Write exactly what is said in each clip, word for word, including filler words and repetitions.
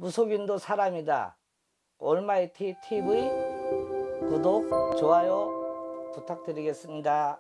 무속인도 사람이다. 올마이티 티비 구독, 좋아요 부탁드리겠습니다.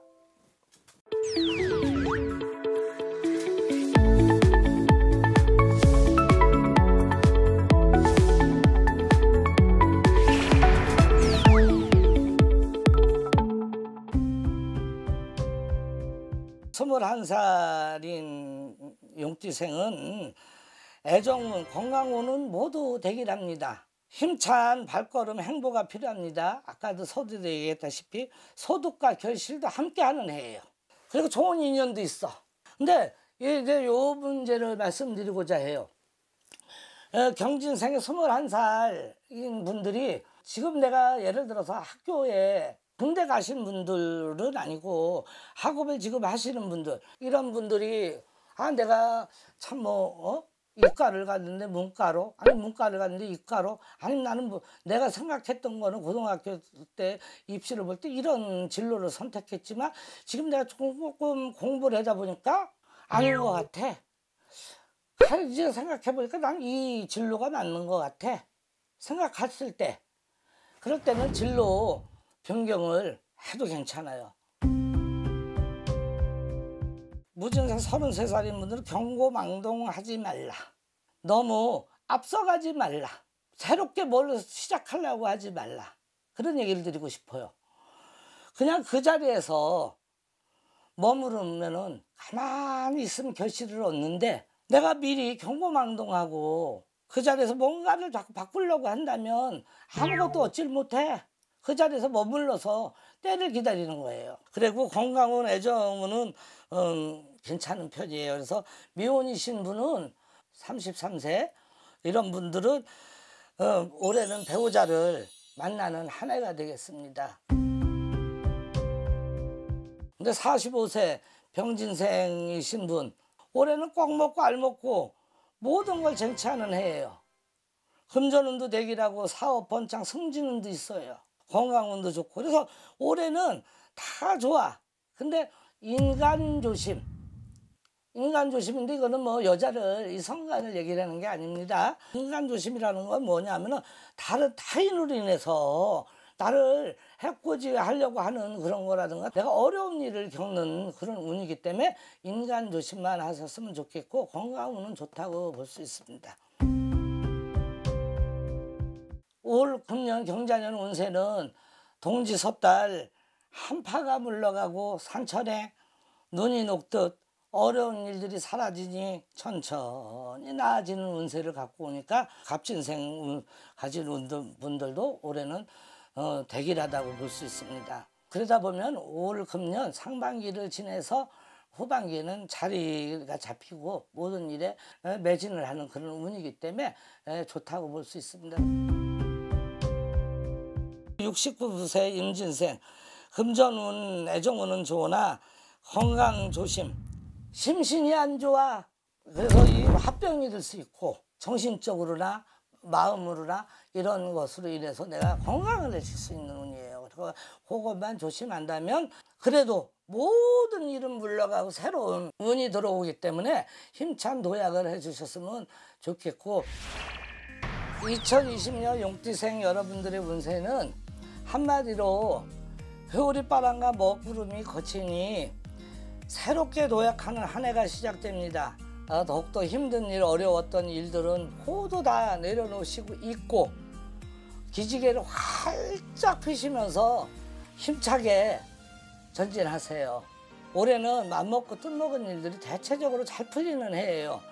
스물한 살인 용띠생은 애정운, 건강운은 모두 대기랍니다. 힘찬 발걸음, 행보가 필요합니다. 아까도 서두에 얘기했다시피 소득과 결실도 함께하는 해예요. 그리고 좋은 인연도 있어. 근데 이제 요 문제를 말씀드리고자 해요. 어, 경진생의 스물한 살인 분들이 지금 내가 예를 들어서 학교에 군대 가신 분들은 아니고 학업을 지금 하시는 분들, 이런 분들이 아 내가 참 뭐 어? 이과를 갔는데 문과로, 아니 문과를 갔는데 이과로, 아니 나는 뭐 내가 생각했던 거는 고등학교 때 입시를 볼 때 이런 진로를 선택했지만 지금 내가 조금 공부를 하다 보니까 아닌 것 같아. 이제 생각해 보니까 난 이 진로가 맞는 것 같아. 생각했을 때, 그럴 때는 진로 변경을 해도 괜찮아요. 무증상 서른세 살인 분들은 경고망동하지 말라. 너무 앞서가지 말라. 새롭게 뭘 시작하려고 하지 말라. 그런 얘기를 드리고 싶어요. 그냥 그 자리에서 머무르면은 가만히 있으면 결실을 얻는데, 내가 미리 경고망동하고 그 자리에서 뭔가를 자꾸 바꾸려고 한다면 아무것도 얻질 못해. 그 자리에서 머물러서 때를 기다리는 거예요. 그리고 건강운, 애정운은 음, 괜찮은 편이에요. 그래서 미혼이신 분은 삼십삼 세 이런 분들은 어, 올해는 배우자를 만나는 한 해가 되겠습니다. 근데 사십오 세 병진생이신 분, 올해는 꽉 먹고 알 먹고 모든 걸 쟁취하는 해예요. 금전운도 대기라고 사업 번창 승진운도 있어요. 건강운도 좋고. 그래서 올해는 다 좋아. 근데 인간 조심. 인간 조심인데 이거는 뭐 여자를, 이성간을 얘기를 하는 게 아닙니다. 인간 조심이라는 건 뭐냐면은 다른 타인으로 인해서 나를 해코지 하려고 하는 그런 거라든가 내가 어려운 일을 겪는 그런 운이기 때문에 인간 조심만 하셨으면 좋겠고, 건강운은 좋다고 볼 수 있습니다. 올 금년 경자년 운세는 동지 섣달 한파가 물러가고 산천에 눈이 녹듯 어려운 일들이 사라지니 천천히 나아지는 운세를 갖고 오니까 갑진생 가진 분들도 올해는 어, 대길하다고 볼 수 있습니다. 그러다 보면 올 금년 상반기를 지내서 후반기에는 자리가 잡히고 모든 일에 매진을 하는 그런 운이기 때문에 좋다고 볼 수 있습니다. 육십구 세 임진생, 금전운, 애정운은 좋으나 건강 조심. 심신이 안 좋아. 그래서 이 화병이 들 수 있고 정신적으로나 마음으로나 이런 것으로 인해서 내가 건강을 해칠 수 있는 운이에요. 그래서 그것만 조심한다면 그래도 모든 일은 물러가고 새로운 운이 들어오기 때문에 힘찬 도약을 해주셨으면 좋겠고, 이천이십 년 용띠생 여러분들의 운세는 한마디로 회오리바람과 먹구름이 거치니 새롭게 도약하는 한 해가 시작됩니다. 어, 더욱더 힘든 일, 어려웠던 일들은 모두 다 내려놓으시고 있고 기지개를 활짝 펴시면서 힘차게 전진하세요. 올해는 맘먹고 뜻먹은 일들이 대체적으로 잘 풀리는 해예요.